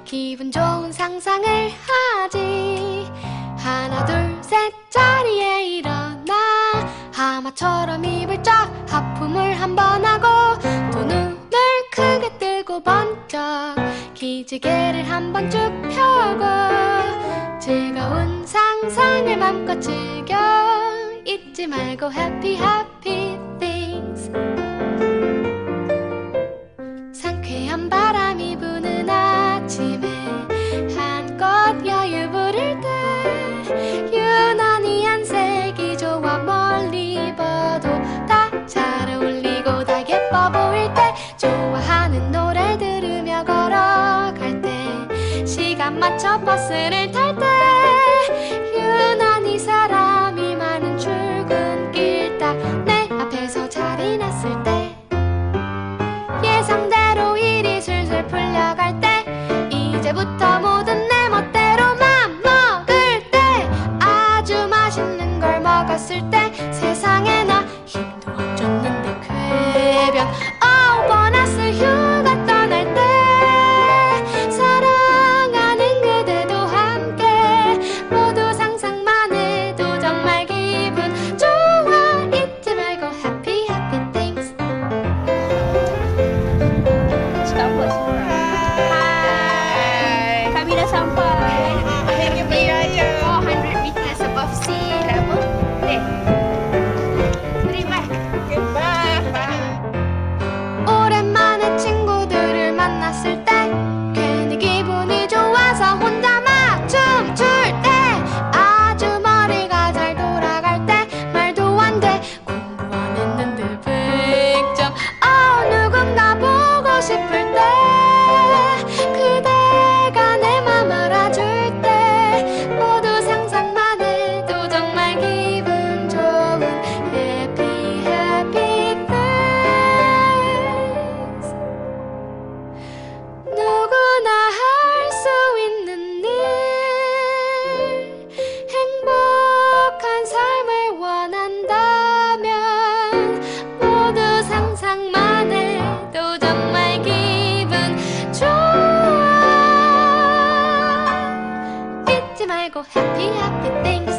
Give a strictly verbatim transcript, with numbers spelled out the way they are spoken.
기분 좋은 상상을 하지. 하나 둘 셋 자리에 일어나 하마처럼 입을 쫙 하품을 한번 하고 또 눈을 크게 뜨고 번쩍 기지개를 한번 쭉 펴고 즐거운 상상을 맘껏 즐겨 잊지 말고 happy happy things. 상쾌한 바람이 부는 아침에 한껏 여유 부릴 때 유난히 안색이 좋아 멀리 봐도 다 잘 어울리고 다 예뻐 보일 때 좋아하는 노래 들으며 걸어갈 때 시간 맞춰 버스를 탈 때 유난히 사람이 많은 출근길 딱 내 앞에서 자리 났을 때 예상대로 일이 술술 풀려갈 때 이제부터 모든 내 멋대로 맘 먹을 때 아주 맛있는 걸 먹었을 때 세상에 나 힘도 안 줬는데 쾌변 어 보너스 휴가 떠날 때 사랑하는 그대도 함께 모두 상상만 해도 정말 기분 좋아 잊지 말고 happy happy things. Hai, kami dah sampai. Akhirnya berjaya. four hundred meters above sea level. Eh, terima. Okay, bye. Bye. 오랜만에 친구들을 만났을 때 괜히 기분이 좋아서 혼자 막 춤출 때 아주 머리가 잘 돌아갈 때 말도 안 돼 공부 안 했는데 백 점 어 누군가 보고 싶을 때 그대가 내 맘 알아줄 때 모두 상상만 해도 정말 기분 좋은 happy happy things. 누구나 할 수 있는 일 행복한 삶을 원한다면 모두 상상만 해도 정말 기분 좋아 잊지 말고 happy happy things.